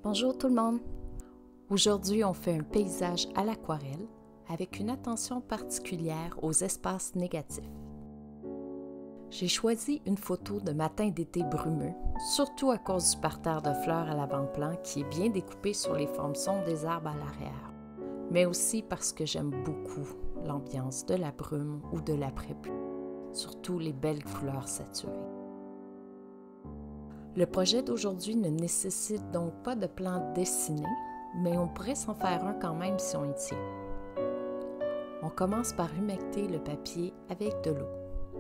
Bonjour tout le monde! Aujourd'hui, on fait un paysage à l'aquarelle avec une attention particulière aux espaces négatifs. J'ai choisi une photo de matin d'été brumeux, surtout à cause du parterre de fleurs à l'avant-plan qui est bien découpé sur les formes sombres des arbres à l'arrière, mais aussi parce que j'aime beaucoup l'ambiance de la brume ou de l'après-pluie, surtout les belles couleurs saturées. Le projet d'aujourd'hui ne nécessite donc pas de plan dessiné, mais on pourrait s'en faire un quand même si on y tient. On commence par humecter le papier avec de l'eau.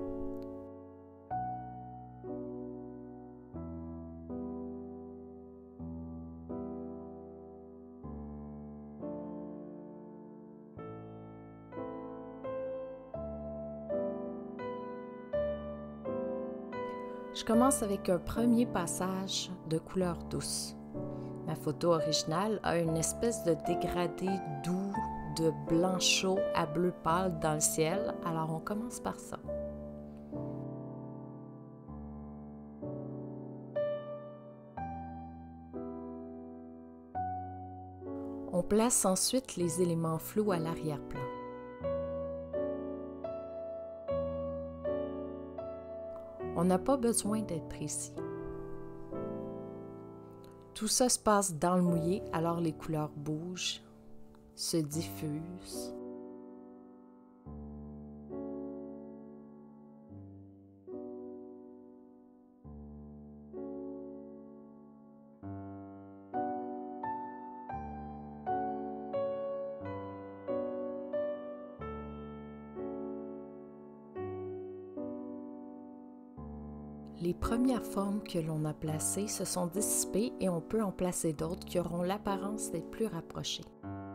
Je commence avec un premier passage de couleur douce. Ma photo originale a une espèce de dégradé doux de blanc chaud à bleu pâle dans le ciel, alors on commence par ça. On place ensuite les éléments flous à l'arrière-plan. On n'a pas besoin d'être précis. Tout ça se passe dans le mouillé, alors les couleurs bougent, se diffusent. Les premières formes que l'on a placées se sont dissipées et on peut en placer d'autres qui auront l'apparence d'être plus rapprochées.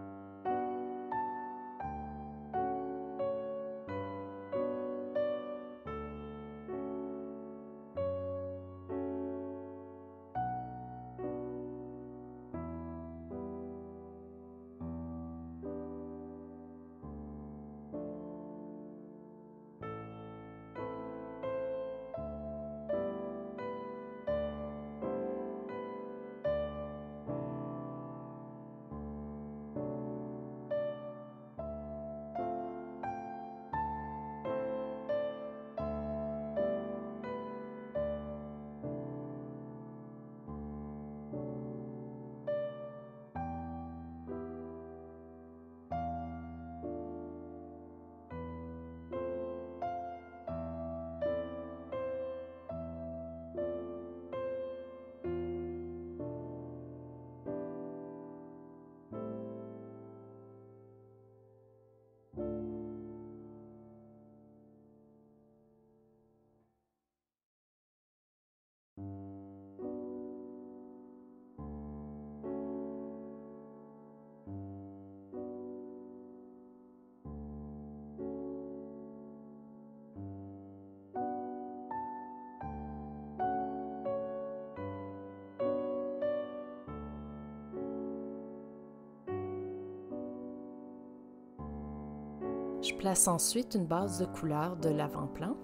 Je place ensuite une base de couleur de l'avant-plan.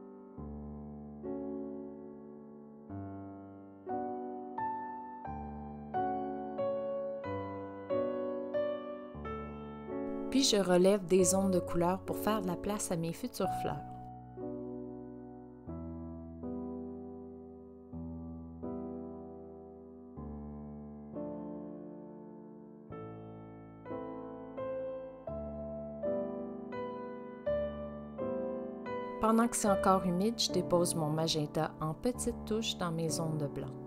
Puis je relève des zones de couleur pour faire de la place à mes futures fleurs. Pendant que c'est encore humide, je dépose mon magenta en petites touches dans mes zones de blanc.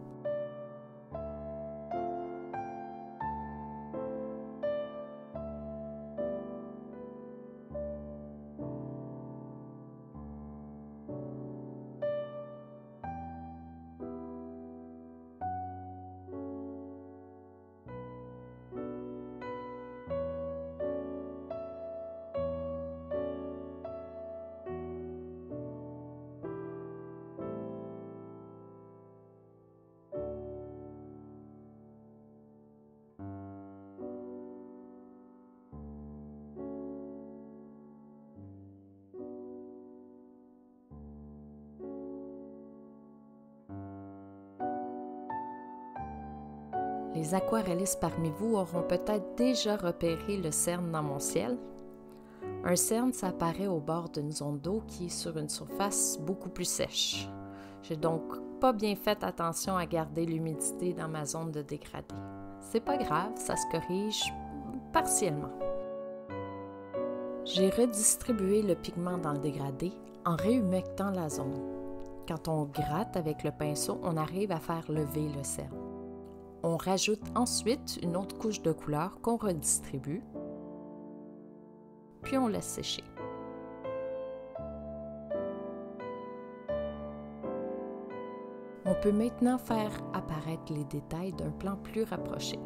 Les aquarellistes parmi vous auront peut-être déjà repéré le cerne dans mon ciel. Un cerne, ça apparaît au bord d'une zone d'eau qui est sur une surface beaucoup plus sèche. J'ai donc pas bien fait attention à garder l'humidité dans ma zone de dégradé. C'est pas grave, ça se corrige partiellement. J'ai redistribué le pigment dans le dégradé en réhumectant la zone. Quand on gratte avec le pinceau, on arrive à faire lever le cerne. On rajoute ensuite une autre couche de couleur qu'on redistribue, puis on laisse sécher. On peut maintenant faire apparaître les détails d'un plan plus rapproché.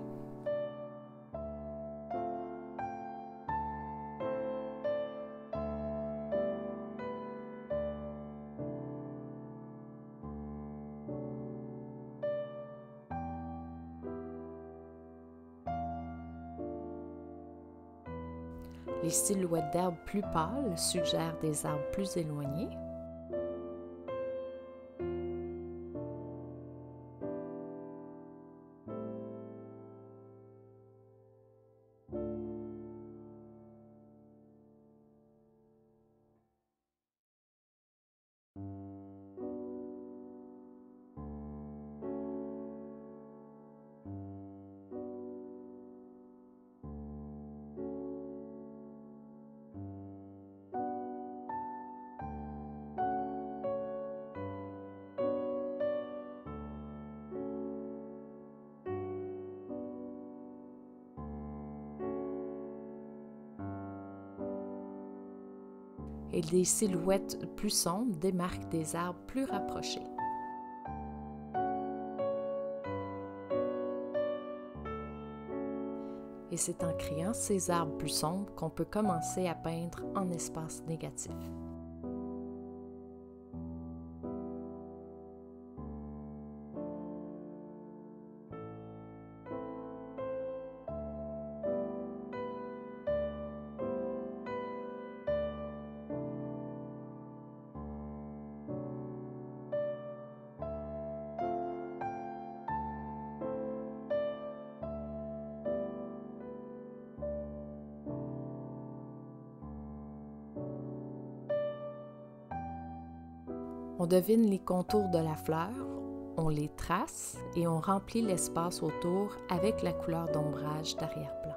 Les silhouettes d'arbres plus pâles suggèrent des arbres plus éloignés. Et des silhouettes plus sombres démarquent des arbres plus rapprochés. Et c'est en créant ces arbres plus sombres qu'on peut commencer à peindre en espace négatif. On devine les contours de la fleur, on les trace et on remplit l'espace autour avec la couleur d'ombrage d'arrière-plan.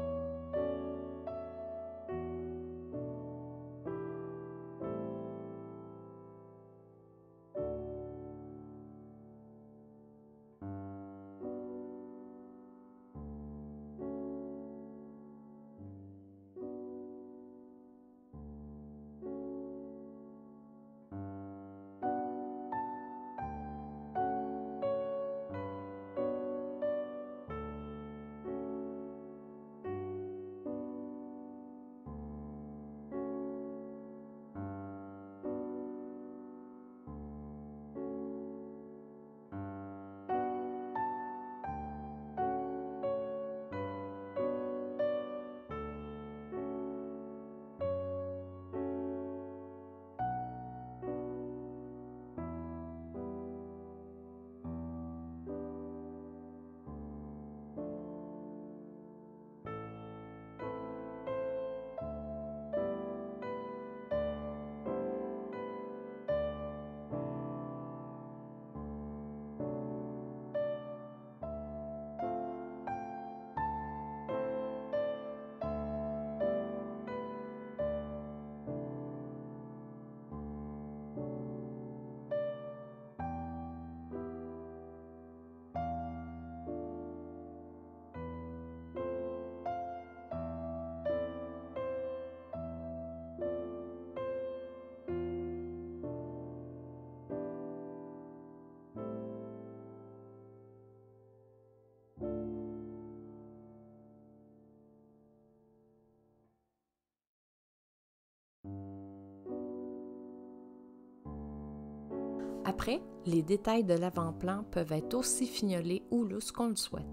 Après, les détails de l'avant-plan peuvent être aussi fignolés ou lousses qu'on le souhaite.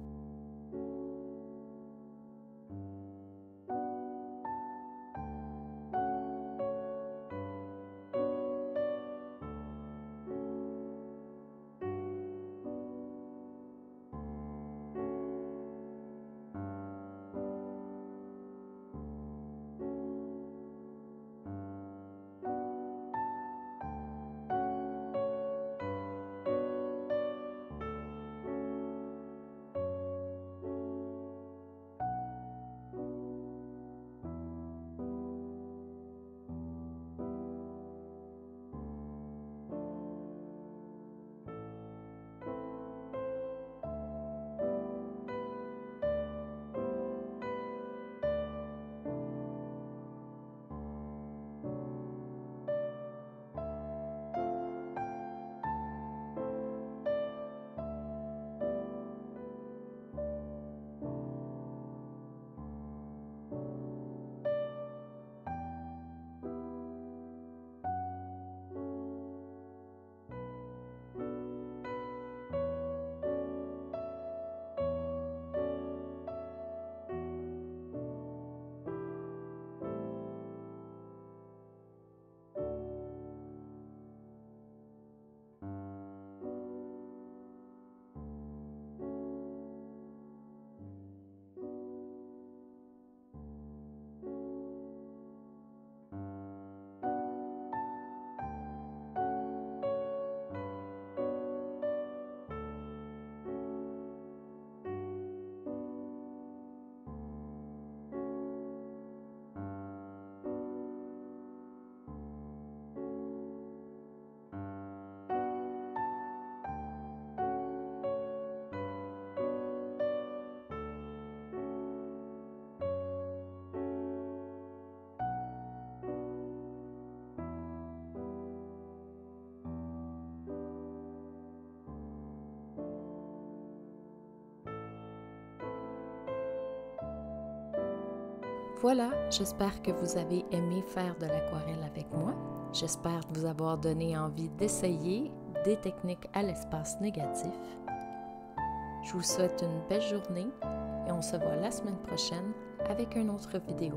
Voilà, j'espère que vous avez aimé faire de l'aquarelle avec moi. J'espère vous avoir donné envie d'essayer des techniques à l'espace négatif. Je vous souhaite une belle journée et on se voit la semaine prochaine avec une autre vidéo.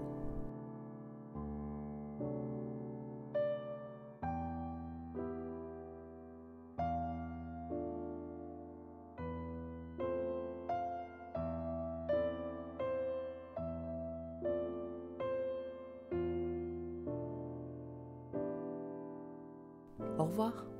Au revoir.